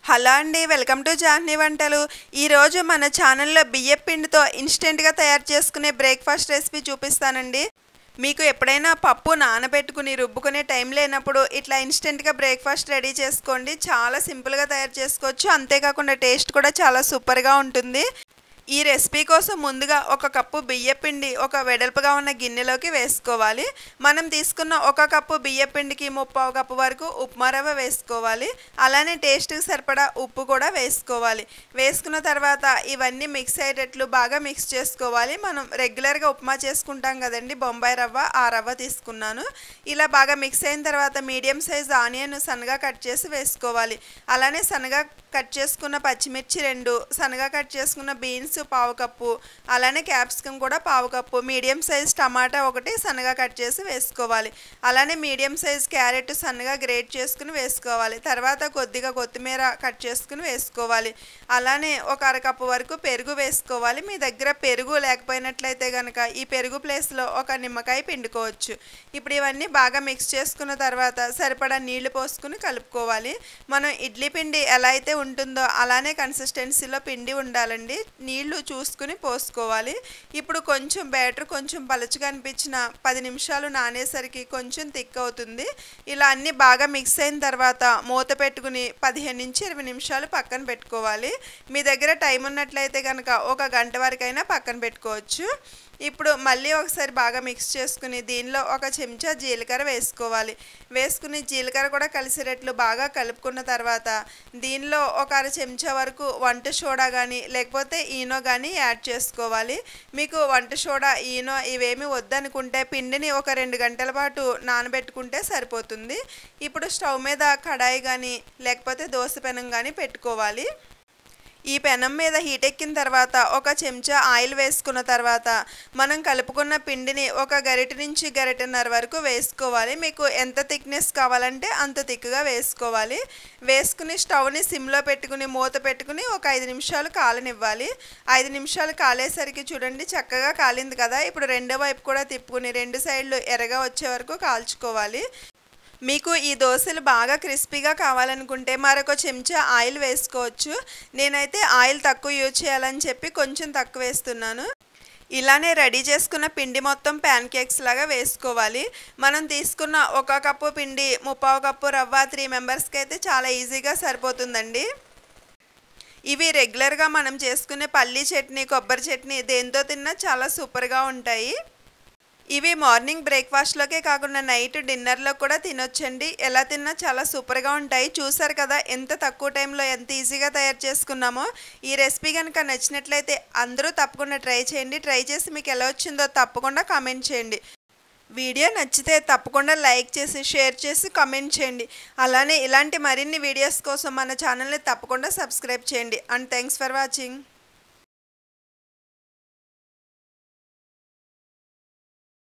Hello అండి, welcome to జాహ్నీ వంటలు. ఈరోజు మన ఛానల్లో బియ్యం పిండితో ఇన్స్టెంట్గా తయారు చేసుకునే బ్రేక్ఫాస్ట్ రెసిపీ చూపిస్తానండి. మీకు ఎప్పుడైనా పప్పు నానబెట్టుకుని రుబ్బుకునే టైం లేనప్పుడు ఇట్లా ఇన్స్టెంట్గా బ్రేక్ఫాస్ట్ రెడీ చేసుకోండి. చాలా సింపుల్గా తయారు చేసుకోవచ్చు, అంతేకాకుండా టేస్ట్ కూడా చాలా సూపర్గా ఉంటుంది. ఈ రెసిపీ కోసం ముందుగా ఒక కప్పు బియ్యం పిండి ఒక వెడల్పుగా ఉన్న గిన్నెలోకి వేసుకోవాలి. మనం తీసుకున్న ఒక కప్పు బియ్యం పిండికి 3/4 కప్పు వరకు ఉప్మా రవ్వ వేసుకోవాలి. అలానే టేస్ట్కి సరిపడా ఉప్పు కూడా వేసుకోవాలి. వేసుకున్న తర్వాత ఇవన్నీ మిక్స్ అయ్యేటట్లు బాగా మిక్స్ చేసుకోవాలి. మనం రెగ్యులర్గా ఉప్మా చేసుకుంటాం కదండి, బొంబాయి రవ్వ, ఆ రవ్వ తీసుకున్నాను. ఇలా బాగా మిక్స్ అయిన తర్వాత మీడియం సైజ్ ఆనియన్ సన్నగా కట్ చేసి వేసుకోవాలి. అలానే సన్నగా కట్ చేసుకున్న పచ్చిమిర్చి 2, సన్నగా కట్ చేసుకున్న బీన్స్ 1/4 కప్పు, అలానే క్యాప్సికమ్ కూడా 1/4 కప్పు, మీడియం సైజ్ టమాటా 1 సన్నగా కట్ చేసి వేసుకోవాలి. అలానే మీడియం సైజ్ క్యారెట్ సన్నగా గ్రేట్ చేసుకుని వేసుకోవాలి. తర్వాత కొద్దిగా కొత్తిమీర కట్ చేసుకుని వేసుకోవాలి. అలానే ఒక అరకప్పు వరకు పెరుగు వేసుకోవాలి. మీ దగ్గర పెరుగు లేకపోయినట్లయితే కనుక ఈ పెరుగు ప్లేస్లో ఒక నిమ్మకాయ పిండుకోవచ్చు. ఇప్పుడు ఇవన్నీ బాగా మిక్స్ చేసుకున్న తర్వాత సరిపడా నీళ్లు పోసుకుని కలుపుకోవాలి. మనం ఇడ్లీ పిండి ఎలా అయితే ఉంటుందో అలానే కన్సిస్టెన్సీలో పిండి ఉండాలండి. నీళ్లు చూసుకుని పోసుకోవాలి. ఇప్పుడు కొంచెం బ్యాటర్ కొంచెం పలుచగా అనిపించిన 10 నిమిషాలు నానేసరికి కొంచెం థిక్ అవుతుంది. ఇలా అన్నీ బాగా మిక్స్ అయిన తర్వాత మూత పెట్టుకుని 15 నుంచి 20 నిమిషాలు పక్కన పెట్టుకోవాలి. మీ దగ్గర టైం ఉన్నట్లయితే కనుక 1 గంట వరకైనా పక్కన పెట్టుకోవచ్చు. ఇప్పుడు మళ్ళీ ఒకసారి బాగా మిక్స్ చేసుకుని దీనిలో 1 చెంచా జీలకర్ర వేసుకోవాలి. వేసుకుని జీలకర్ర కూడా కలిసేటట్లు బాగా కలుపుకున్న తర్వాత దీనిలో 1 అర చెంచా వరకు వంట సోడా కానీ లేకపోతే ఈనో కానీ యాడ్ చేసుకోవాలి. మీకు వంట సోడా, ఈనో ఇవేమి వద్దనుకుంటే పిండిని 1-2 గంటల పాటు నానబెట్టుకుంటే సరిపోతుంది. ఇప్పుడు స్టవ్ మీద కడాయి కానీ లేకపోతే దోశ పెనం కానీ పెట్టుకోవాలి. ఈ పెనం మీద హీట్ ఎక్కిన తర్వాత 1 చెంచా ఆయిల్ వేసుకున్న తర్వాత మనం కలుపుకున్న పిండిని 1 గరిటె నుంచి గరిటెన్నర వరకు వేసుకోవాలి. మీకు ఎంత థిక్నెస్ కావాలంటే అంత థిక్గా వేసుకోవాలి. వేసుకుని స్టవ్ని సిమ్లో పెట్టుకుని మూత పెట్టుకుని 5 నిమిషాలు కాలనివ్వాలి. 5 నిమిషాలు కాలేసరికి చూడండి చక్కగా కాలింది కదా. ఇప్పుడు రెండో వైపు కూడా తిప్పుకుని 2 సైడ్లు ఎర్రగా వచ్చే వరకు కాల్చుకోవాలి. మీకు ఈ దోశలు బాగా క్రిస్పీగా కావాలనుకుంటే మరొక చెంచా ఆయిల్ వేసుకోవచ్చు. నేనైతే ఆయిల్ తక్కువ యూజ్ చేయాలని చెప్పి కొంచెం తక్కువ వేస్తున్నాను. ఇలానే రెడీ చేసుకున్న పిండి మొత్తం ప్యాన్ కేక్స్ లాగా వేసుకోవాలి. మనం తీసుకున్న 1 కప్పు పిండి 3/4 కప్పు రవ్వ 3 మెంబర్స్కి అయితే చాలా ఈజీగా సరిపోతుందండి. ఇవి రెగ్యులర్గా మనం చేసుకునే పల్లీ చట్నీ, కొబ్బరి చట్నీ దేంతో తిన్నా చాలా సూపర్గా ఉంటాయి. ఇవి మార్నింగ్ బ్రేక్ఫాస్ట్లోకే కాకుండా నైట్ డిన్నర్లో కూడా తినొచ్చండి. ఎలా తిన్నా చాలా సూపర్గా ఉంటాయి. చూసారు కదా ఎంత తక్కువ టైంలో ఎంత ఈజీగా తయారు చేసుకున్నామో. ఈ రెసిపీ కనుక నచ్చినట్లయితే అందరూ తప్పకుండా ట్రై చేయండి. ట్రై చేసి మీకు ఎలా వచ్చిందో తప్పకుండా కామెంట్ చేయండి. వీడియో నచ్చితే తప్పకుండా లైక్ చేసి షేర్ చేసి కామెంట్ చేయండి. అలానే ఇలాంటి మరిన్ని వీడియోస్ కోసం మన ఛానల్ని తప్పకుండా సబ్స్క్రైబ్ చేయండి. And thanks for watching.